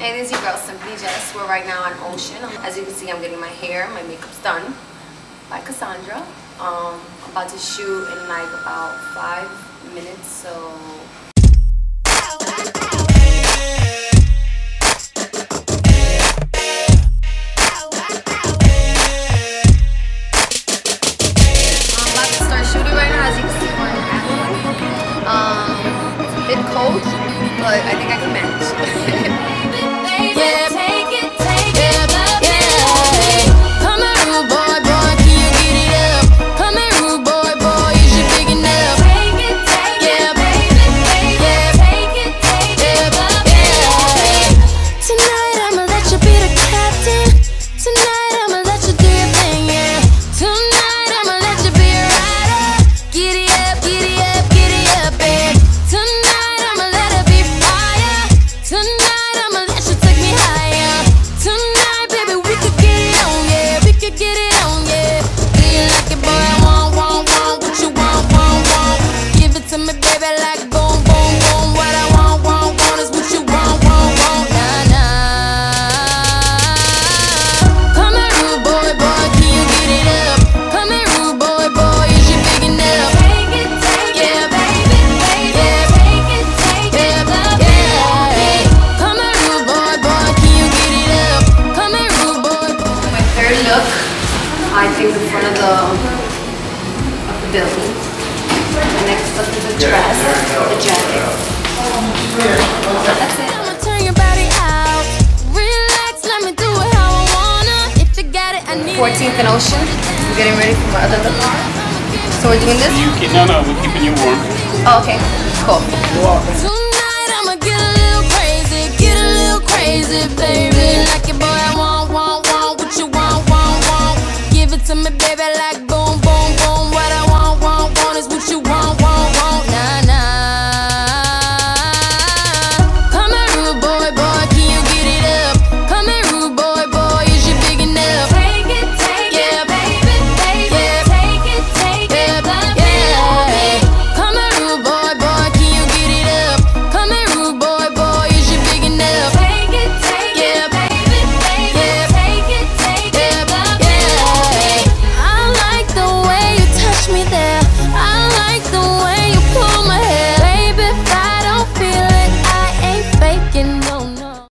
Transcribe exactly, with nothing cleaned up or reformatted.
Hey, this is your girl, Simply Jess. We're right now on Ocean. As you can see, I'm getting my hair, my makeup's done by Cassandra. Um, I'm about to shoot in like about five minutes, so... I'm about to start shooting right now, as you can see, we're in the athlete. Um, it's a bit cold, but I think I can manage. I think in front of the, of the building. The next up is a dress, the jacket. That's it. I'ma turn your body out. Relax, let me do it how I wanna. If you got it, I need fourteenth and Ocean. We're getting ready for my other look. So we're doing this? You keep, no, no, we're keeping you warm. Oh, okay. Cool. Tonight I'ma get a little crazy, get a little crazy, baby. Like it, boy, I want, want, want what you want, want, want. Give it to me, baby.